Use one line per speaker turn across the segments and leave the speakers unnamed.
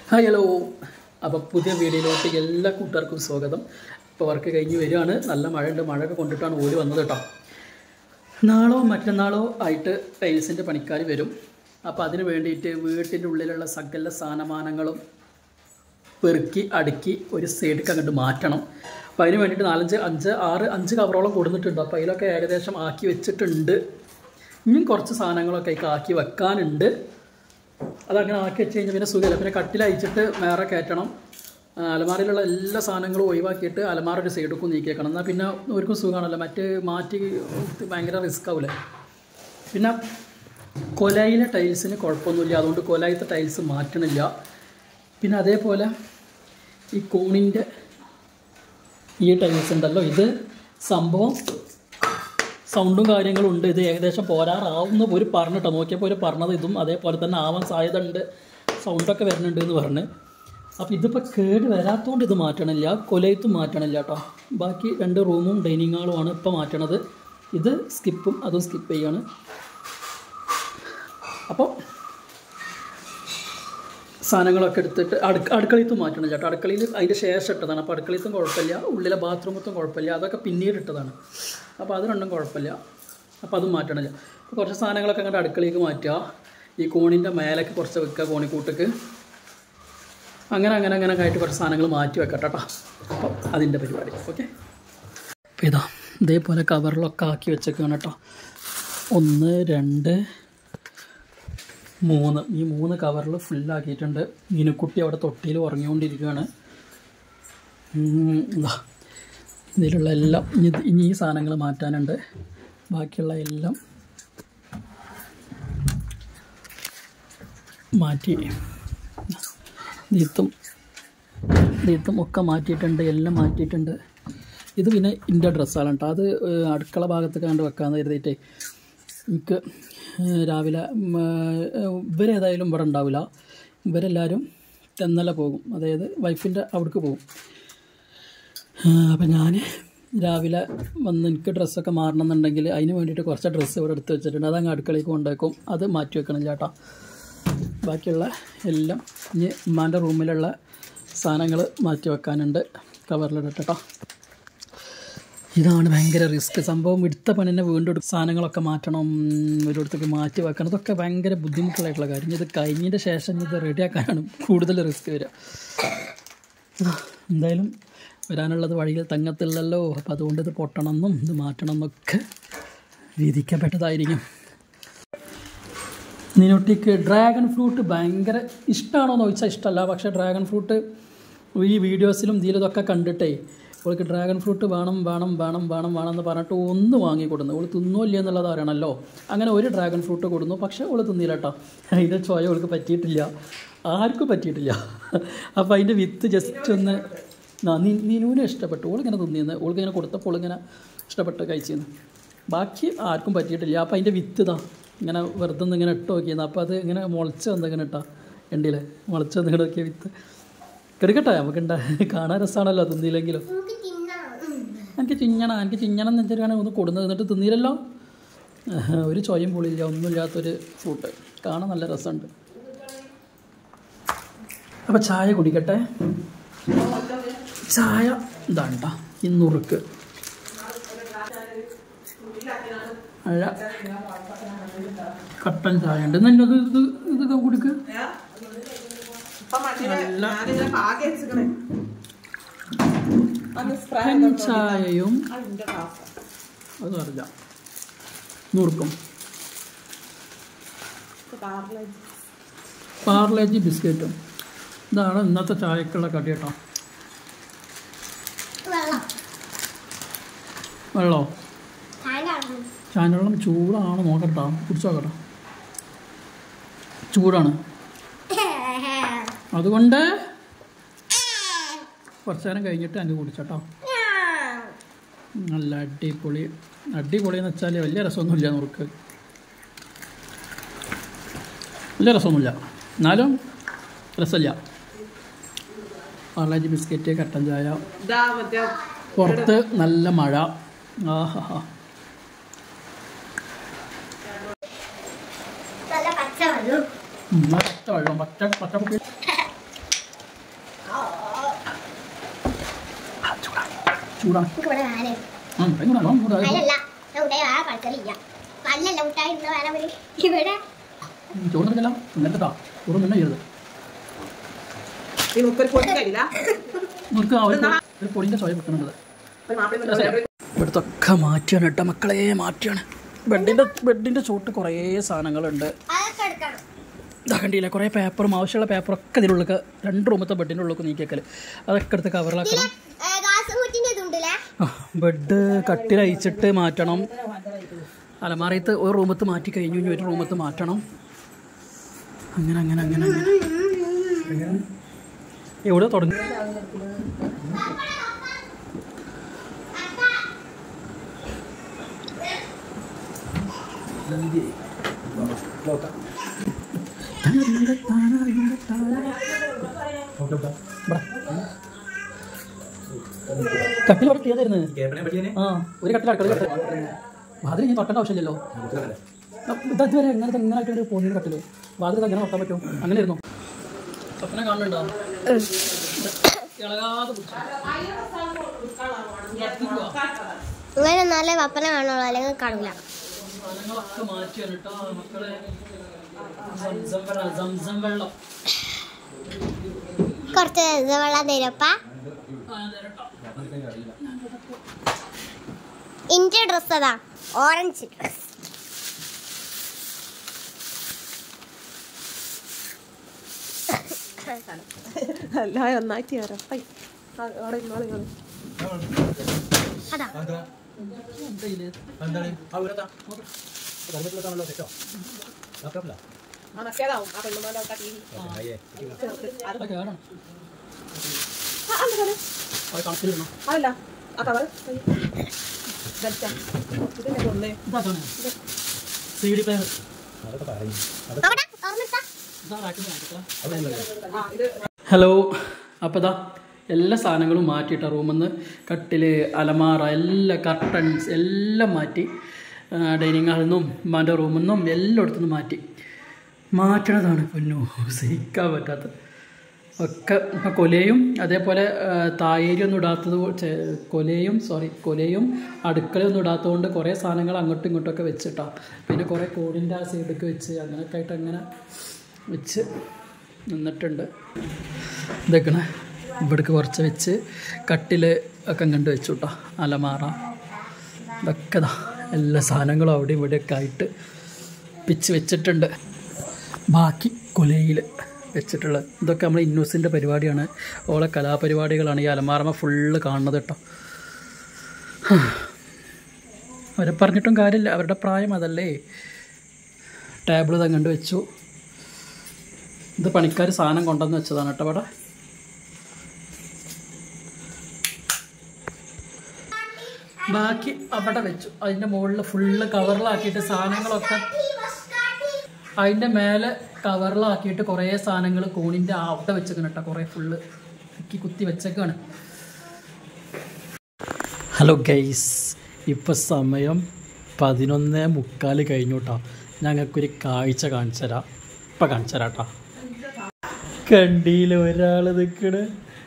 Hi hello. അപ്പോൾ പുതിയ വീഡിയോയിലോട്ട് എല്ലാ കൂട്ടുകാർക്കും സ്വാഗതം. ഇപ്പോൾ വർക്ക് കഴിഞ്ഞ് വരികയാണ്. നല്ല മഴയുണ്ട്. മഴയൊക്കെ കൊണ്ടിട്ടാണ് ഓടി വന്നത് കേട്ടോ. നാളോ മറ്റന്നാളോ ആയിട്ട് ടൈൽസിൻ്റെ പണിക്കാർ വരും. അപ്പോൾ അതിന് വേണ്ടിയിട്ട് വീട്ടിൻ്റെ ഉള്ളിലുള്ള സകല സാധനമാനങ്ങളും പെറുക്കി അടുക്കി ഒരു സൈഡിലേക്ക് അങ്ങോട്ട് മാറ്റണം. അപ്പോൾ അതിന് വേണ്ടിയിട്ട് 5 കവറോളം കൊടുത്തിട്ടുണ്ട്. അപ്പോൾ അതിലൊക്കെ ഏകദേശം ആക്കി വെച്ചിട്ടുണ്ട്. ഇനിയും കുറച്ച് സാധനങ്ങളൊക്കെ ആക്കി വെക്കാനുണ്ട്. അതങ്ങനെ ആക്കി വെച്ച് കഴിഞ്ഞാൽ പിന്നെ സുഖമില്ല. പിന്നെ കട്ടിലയച്ചിട്ട് വേറെ കയറ്റണം. അലമാരയിലുള്ള എല്ലാ സാധനങ്ങളും ഒഴിവാക്കിയിട്ട് അലമാര ഒരു സൈഡിലേക്കും നീക്കിയേക്കണം. എന്നാൽ പിന്നെ അവർക്കും സുഖമാണല്ലോ. മാറ്റി ഭയങ്കര റിസ്ക് ആവില്ലേ. പിന്നെ കൊലയിലെ ടൈൽസിന് കുഴപ്പമൊന്നുമില്ല. അതുകൊണ്ട് കൊലയിലത്തെ ടൈൽസ് മാറ്റണില്ല. പിന്നെ അതേപോലെ ഈ കോണിൻ്റെ ഈ ടൈൽസ് ഉണ്ടല്ലോ, ഇത് സംഭവം സൗണ്ടും കാര്യങ്ങളും ഉണ്ട്. ഇത് ഏകദേശം പോരാറാവുന്ന ഒരു പറഞ്ഞിട്ടോ, നോക്കിയപ്പോൾ ഒരു പറഞ്ഞത് ഇതും അതേപോലെ തന്നെ ആവാൻ സാധ്യത ഉണ്ട്, സൗണ്ടൊക്കെ വരുന്നുണ്ട് എന്ന് പറഞ്ഞ്. അപ്പോൾ ഇതിപ്പോൾ കേട് വരാത്തതുകൊണ്ട് ഇത് മാറ്റണില്ല, കൊലയത്തും മാറ്റണില്ല കേട്ടോ. ബാക്കി 2 റൂമും ഡൈനിങ് ഹാളുമാണ് ഇപ്പോൾ മാറ്റണത്. ഇത് സ്കിപ്പും അതും സ്കിപ്പ് ചെയ്യാണ്. അപ്പോൾ സാധനങ്ങളൊക്കെ എടുത്തിട്ട് അടുക്കളയത്തും മാറ്റണം ചേട്ടാ. അടുക്കളയിൽ അതിൻ്റെ ശേഷം ഇട്ടതാണ്. അപ്പോൾ അടുക്കളയത്തും കുഴപ്പമില്ല, ഉള്ളിലെ ബാത്റൂമത്തും കുഴപ്പമില്ല, അതൊക്കെ പിന്നീട് ഇട്ടതാണ്. അപ്പോൾ അത് രണ്ടും കുഴപ്പമില്ല. അപ്പോൾ അതും മാറ്റണില്ല. അപ്പോൾ കുറച്ച് സാധനങ്ങളൊക്കെ അങ്ങോട്ട് അടുക്കളയിലേക്ക് മാറ്റുക. ഈ കോണിൻ്റെ മേലേക്ക് കുറച്ച് വെക്കുക, കോണിക്കൂട്ടക്ക് അങ്ങനെ ആയിട്ട് കുറച്ച് സാധനങ്ങൾ മാറ്റി വെക്കട്ടെ കേട്ടോ. അപ്പോൾ അതിൻ്റെ പരിപാടി ഓക്കെ. അപ്പോൾ ഇതേപോലെ കവറിലൊക്കെ ആക്കി വെച്ചേക്കാണ് കേട്ടോ. 1 2 3 ഈ 3 കവറിൽ ഫുള്ളാക്കിയിട്ടുണ്ട്. മീനുക്കുട്ടി അവിടെ തൊട്ടിയിൽ ഉറങ്ങിക്കൊണ്ടിരിക്കുകയാണ്. ഇതിലുള്ള എല്ലാം ഇനി ഈ സാധനങ്ങൾ മാറ്റാനുണ്ട്. ബാക്കിയുള്ള എല്ലാം മാറ്റി ദീത്തും ഒക്കെ മാറ്റിയിട്ടുണ്ട്, എല്ലാം മാറ്റിയിട്ടുണ്ട്. ഇത് പിന്നെ എൻ്റെ ഡ്രസ്സാണ് കേട്ടോ. അത് അടുക്കള ഭാഗത്തൊക്കെ കണ്ട് വെക്കാമെന്ന് കരുതിയിട്ടേ. എനിക്ക് രാവിലെ ഇവരേതായാലും ഇവിടെ ഉണ്ടാവില്ല. ഇവരെല്ലാവരും തെന്നല പോകും, അതായത് വൈഫിൻ്റെ അവിടേക്ക് പോകും. അപ്പം ഞാൻ രാവിലെ വന്ന് എനിക്ക് ഡ്രസ്സൊക്കെ മാറണമെന്നുണ്ടെങ്കിൽ അതിന് വേണ്ടിയിട്ട് കുറച്ച് ഡ്രസ്സ് ഇവിടെ എടുത്ത് വെച്ചിട്ടുണ്ട്. അതങ്ങ് അടുക്കളയ്ക്ക് കൊണ്ടുവയ്ക്കും. അത് മാറ്റി വെക്കണം ചേട്ടാ. ബാക്കിയുള്ള എല്ലാം ഇനി ഉമ്മാൻ്റെ റൂമിലുള്ള സാധനങ്ങൾ മാറ്റി വെക്കാനുണ്ട്. കവറിലിടട്ടെ കേട്ടോ. ഇതാണ് ഭയങ്കര റിസ്ക് സംഭവം. എടുത്ത പണിനെ വീണ്ടും സാധനങ്ങളൊക്കെ മാറ്റണം, ഒരിടത്തേക്ക് മാറ്റി വെക്കണം. ഇതൊക്കെ ഭയങ്കര ബുദ്ധിമുട്ടുള്ളതായിട്ടുള്ള കാര്യം. ഇത് കഴിഞ്ഞതിൻ്റെ ശേഷം ഇത് റെഡിയാക്കാനാണ് കൂടുതൽ റിസ്ക് വരിക. എന്തായാലും വരാനുള്ളത് വഴിയിൽ തങ്ങത്തില്ലല്ലോ. അപ്പം അതുകൊണ്ട് ഇത് പൊട്ടണമെന്നും ഇത് മാറ്റണം എന്നൊക്കെ വിധിക്കപ്പെട്ടതായിരിക്കും. നിനോട്ടിക്ക് ഡ്രാഗൺ ഫ്രൂട്ട് ഭയങ്കര ഇഷ്ടമാണോ എന്ന് ചോദിച്ചാൽ ഇഷ്ടമല്ല. പക്ഷേ ഡ്രാഗൺ ഫ്രൂട്ട് ഈ വീഡിയോസിലും ഇതിലതൊക്കെ കണ്ടിട്ടേ അവൾക്ക് ഡ്രാഗൺ ഫ്രൂട്ട് വേണം എന്ന് പറഞ്ഞിട്ട് ഒന്ന് വാങ്ങിക്കൊടുന്നു. അവൾ തിന്നോല്ല എന്നുള്ളത് അറിയണമല്ലോ. അങ്ങനെ ഒരു ഡ്രാഗൺ ഫ്രൂട്ട് കൊടുന്നു. പക്ഷേ അവൾ തിന്നില്ല കേട്ടോ. അതിൻ്റെ ചോയ അവൾക്ക് പറ്റിയിട്ടില്ല, ആർക്കും പറ്റിയിട്ടില്ല. അപ്പോൾ അതിൻ്റെ വിത്ത് ജസ്റ്റ് ഒന്ന് നീനൂനെ ഇഷ്ടപ്പെട്ടു. ഓളിങ്ങനെ തിന്നിന്ന്, ഓൾക്കിങ്ങനെ കൊടുത്തപ്പോൾ ഓളിങ്ങനെ ഇഷ്ടപ്പെട്ട് കഴിച്ചിരുന്നു. ബാക്കി ആർക്കും പറ്റിയിട്ടില്ല. അപ്പോൾ അതിൻ്റെ വിത്ത് ഇങ്ങനെ വെറുതെ ഇങ്ങനെ ഇട്ട് നോക്കിയിരുന്നു. അപ്പോൾ അത് ഇങ്ങനെ മുളച്ച് വന്നിങ്ങനെ ഇട്ടാ എണ്ടിയിൽ മുളച്ച് വന്നിങ്ങനെ നോക്കിയ വിത്ത് കിടക്കട്ടെ. നമുക്ക് കാണാൻ രസമാണല്ലോ, തിന്നില്ലെങ്കിലും. എനിക്ക് ചിഞ്ഞണം എന്ന് വെച്ചിട്ടാണ് ഒന്ന് കൊടുന്ന് തിന്നിട്ട് തിന്നില്ലല്ലോ. ഒരു ചോയും പൊളിയില്ല, ഒന്നുമില്ലാത്തൊരു ഫ്രൂട്ട്. കാണാൻ നല്ല രസമുണ്ട്. അപ്പോൾ ചായ കുടിക്കട്ടെ. ചായ ഇതാണ് കേട്ടോ, ഇന്നുറുക്ക്. അല്ല, കട്ടൻ ചായ ഉണ്ട്. നല്ലത് ഇതൊക്കെ കുടിക്ക്. ചായയും അത് അറിയാം, നുറുക്കും. പാർലേജി ബിസ്ക്കറ്റും. ഇതാണ് ഇന്നത്തെ ചായക്കുള്ള കടി കേട്ടോ. വെള്ളോ? ചായവെള്ളം ചൂടാണ്, നോക്കട്ടോ, കുടിച്ചു നോക്കട്ടോ. ചൂടാണ്, അതുകൊണ്ട് കുറച്ച് നേരം കഴിഞ്ഞിട്ട് എനിക്ക് കുടിച്ചോട്ടോ. നല്ല അടിപൊളി എന്ന് വെച്ചാൽ വലിയ രസമൊന്നുമില്ല. നുറുക്ക് വലിയ രസമൊന്നുമില്ല, എന്നാലും രസമില്ല. പാർലേജി ബിസ്ക്കറ്റ്, കട്ടൻ ചായ, പുറത്ത് നല്ല മഴ. ആഹാ, പച്ച വെള്ളം, പച്ച ചൂടാണ് ചോറിനെല്ലാം നേരത്തെ ചോറും തന്നെ ചെയ്തത് ഒരു പൊടിൻ്റെ ചോയ വെക്കുന്നത് ഇവിടുത്തൊക്കെ മാറ്റിയാണ് കേട്ടോ മക്കളെ മാറ്റിയാണ് ബെഡിൻ്റെ ചോട്ട് കുറേ സാധനങ്ങളുണ്ട് ഇതാ കണ്ടില്ല കുറേ പേപ്പറും ആവശ്യമുള്ള പേപ്പറൊക്കെ ഇതിനുള്ളിൽ 2 റൂമത്തെ ബെഡിൻ്റെ ഉള്ളിൽ നീക്കിയേക്കൽ അതൊക്കെ എടുത്ത് കവറിലാക്കണം ബെഡ് കട്ടിലയച്ചിട്ട് മാറ്റണം അലമാറയത്ത് ഒരു റൂമത്ത് മാറ്റി കഴിഞ്ഞു ഇനി ഒരു റൂമത്ത് മാറ്റണം അങ്ങനെ അങ്ങനെ അങ്ങനെ അങ്ങനെ എവിടെ തുടങ്ങി കട്ടിൽ അവിടെ ചെയ്തായിരുന്നു ഒരു കട്ടിൽ അടുക്കള വാതിൽ ഞാൻ തൊട്ടേണ്ട ആവശ്യമില്ലല്ലോ ഇതുവരെ എങ്ങനത്തെ എങ്ങനെയായിട്ടൊരു പോകുന്ന കട്ടില് വാതിൽ എങ്ങനെ നോക്കാൻ പറ്റും അങ്ങനെ ഇരുന്നു സ്വപ്നം കാണുന്നുണ്ടോ
ഇങ്ങനെ നല്ല വപ്പന കാണുള്ളൂ അല്ലെങ്കിൽ കാണില്ല
സാധനങ്ങളൊക്കെ മാറ്റിയാണ് കേട്ടോ മക്കളെ വെള്ളം
കുറച്ച് വെള്ളം തരപ്പ ഇന്റെ ഡ്രസ് അതാ ഓറഞ്ച് ഡ്രസ്
അല്ല ഒന്നായിട്ട് ഇറപ്പായി
അതാ
അതല്ല ആ കവർ
ഹലോ അപ്പോൾ ഇതാ എല്ലാ സാധനങ്ങളും മാറ്റിയിട്ട റൂമിൽ നിന്ന് കട്ടിൽ അലമാറ എല്ലാ കർട്ടൻസ് എല്ലാം മാറ്റി ഡൈനിങ് ഹാളിൽ നിന്നും ഉമ്മാൻ്റെ റൂമിൽ നിന്നും എല്ലായിടത്തുനിന്നും മാറ്റണതാണ് പൊന്നു സഹിക്കാൻ പറ്റാത്തത് ഒക്കെ ഇപ്പം കൊലയും അതേപോലെ തായേരിയൊന്നും ഇടാത്തത് കൊലയും അടുക്കളയൊന്നും ഇടാത്തതുകൊണ്ട് കുറേ സാധനങ്ങൾ അങ്ങോട്ടും ഇങ്ങോട്ടൊക്കെ വെച്ചിട്ടാണ് പിന്നെ കുറേ കോടിൻ്റെ ആ സൈഡൊക്കെ വെച്ച് അങ്ങനെയൊക്കെ ആയിട്ട് അങ്ങനെ വെച്ച് നിന്നിട്ടുണ്ട് ഇതൊക്കെ ഇവിടേക്ക് കുറച്ച് വെച്ച് കട്ടിൽ ഒക്കെ കണ്ട് വെച്ചു കേട്ടോ അലമാറ ഇതൊക്കെ എല്ലാ സാധനങ്ങളും അവിടെ ഇവിടെയൊക്കെ ആയിട്ട് പിച്ച് വെച്ചിട്ടുണ്ട് ബാക്കി കൊലയിൽ വെച്ചിട്ടുള്ളത് ഇതൊക്കെ നമ്മൾ ഇന്നൂസിൻ്റെ പരിപാടിയാണ് ഓളെ കലാപരിപാടികളാണ് ഈ അലമാറമ ഫുള്ള് കാണുന്നത് കേട്ടോ അവരെ പറഞ്ഞിട്ടും കാര്യമില്ല അവരുടെ പ്രായം അതല്ലേ ടേബിൾ തങ്ങണ്ട് വെച്ചു ഇത് പണിക്കാർ സാധനം കൊണ്ടുവന്ന് വെച്ചതാണ് കേട്ടോ അവിടെ ബാക്കി അവിടെ വെച്ചു അതിൻ്റെ മുകളിൽ ഫുള്ള് കവറിലാക്കിയിട്ട് സാധനങ്ങളൊക്കെ അതിൻ്റെ മേലെ കവറിലാക്കിയിട്ട് കുറേ സാധനങ്ങൾ കോണിൻ്റെ അവിടെ വെച്ചേക്കാണ് കേട്ടോ കുറേ ഫുള്ള് കുത്തി വെച്ചേക്കാണ് ഹലോ ഗൈസ് ഇപ്പോൾ സമയം 11:45 കഴിഞ്ഞു കേട്ടോ ഞങ്ങൾക്കൊരു കാഴ്ച കാണിച്ചു തരാം ഇപ്പം കാണിച്ചു തരാം കേട്ടോ കണ്ടിയിൽ ഒരാൾ നിൽക്കണ്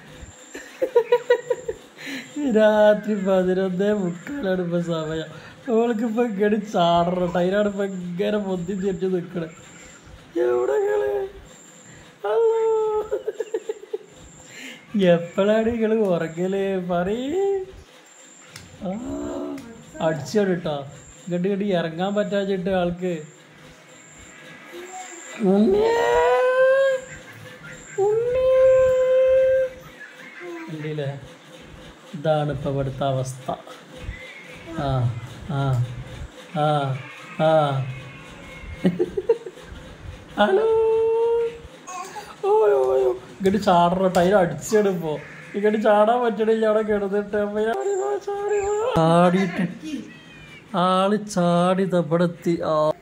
രാത്രി 11:45 ഇപ്പം സമയം അവൾക്കിപ്പോൾ ഇങ്ങനെ ചാടണം അതിനാണ് ഇപ്പം ഇങ്ങനെ പൊന്തി തിരിച്ച് നിൽക്കണേ എവിടെ ഹലോ എപ്പോഴാണ് നിങ്ങൾ ഉറങ്ങല് പറയേ അടിച്ചാണ് കേട്ടോ ഇങ്ങോട്ട് ഇറങ്ങാൻ പറ്റാച്ചിട്ട് ആൾക്ക് ഉണ്ടല്ലേ ഇതാണ് ഇപ്പം ഇവിടുത്തെ അവസ്ഥ ആ ആ ആ ആ ഹലോ ഓയോ ഓയോ ഇങ്ങോട്ട് ചാടണം ടൈർ അടിച്ചാണ് ഇപ്പോൾ ഇങ്ങോട്ട് ചാടാൻ പറ്റണില്ല അവിടെ കിടന്നിട്ട് ചാടിയിട്ട് ആള് ചാടി തപ്പടെത്തി